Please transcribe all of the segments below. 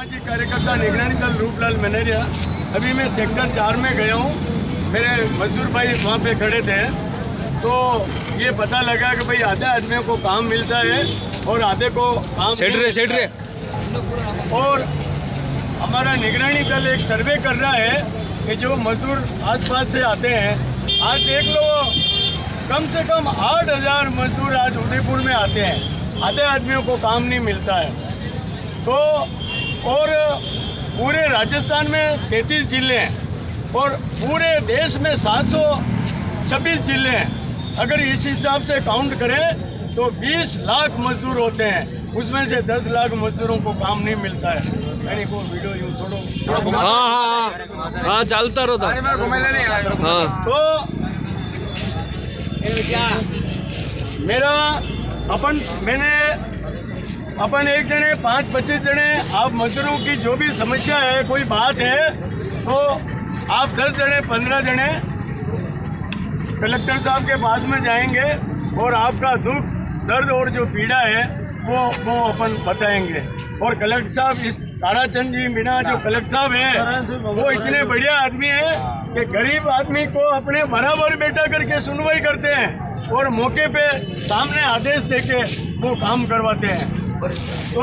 Party कार्यकर्ता निगरानी दल रूपलाल मनेरिया। अभी मैं सेक्टर 4 में गया हूँ, मेरे मजदूर भाई वहाँ पे खड़े थे, तो ये पता लगा कि भाई आधे आदमियों को काम मिलता है और आधे को काम सेट रहे। और हमारा निगरानी दल एक सर्वे कर रहा है कि जो मजदूर आसपास से आते हैं, आज देख लो कम से कम 8,000 मजदूर आज उदयपुर में आते हैं, आधे आदमियों को काम नहीं मिलता है। तो और पूरे राजस्थान में 33 जिले हैं और पूरे देश में 726 जिले हैं। अगर इस हिसाब से काउंट करें तो 20 लाख मजदूर होते हैं, उसमें से 10 लाख मजदूरों को काम नहीं मिलता है। मैंने को वीडियो यूँ थोड़ा हाँ चलता रहता। तो मेरा अपन एक जने 5-25 जने आप मजदूरों की जो भी समस्या है, कोई बात है तो आप 10 जने 15 जने कलेक्टर साहब के पास में जाएंगे और आपका दुख दर्द और जो पीड़ा है वो अपन बताएंगे। और कलेक्टर साहब इस ताराचंद जी मीणा जो कलेक्टर साहब हैं वो इतने बढ़िया आदमी हैं कि गरीब आदमी को अपने बराबर बैठा करके सुनवाई करते हैं और मौके पे सामने आदेश देके वो काम करवाते हैं। तो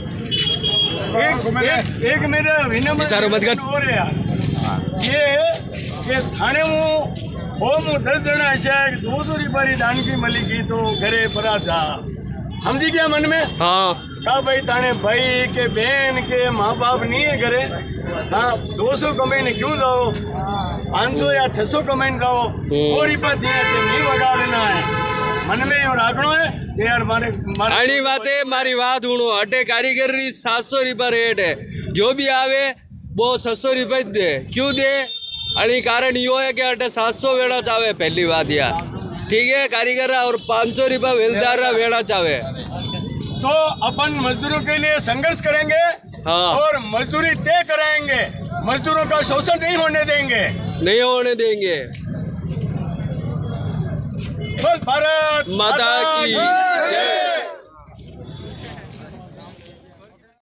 एक मेरा विनम्र और है यार, ये कि थाने में 10 जना ऐसा 200 रुपये दान की मली की तो घरे परा था, हम जी क्या मन में कहा भाई थाने भाई के बहन के माँ बाप नहीं है घरे, हाँ 200 कमाईने क्यों दो, 500 या 600 कमाईने दो, और रुपया दिया नहीं वगा लेना है, मन में यूँ राखना है यार। मारी बात हूँ अटे कारीगर 700 रुपये रेट है, जो भी आवे वो 600 रुपये दे, क्यों दे अड़ी कारण यो है कि अटे 700 वेड़ा चावे, पहली बात यार ठीक है कारीगर, और 500 रुपये वेलदार वेड़ा चावे। तो अपन मजदूरों के लिए संघर्ष करेंगे और मजदूरी तय कराएंगे, मजदूरों का शोषण नहीं होने देंगे। भारत माता की जय।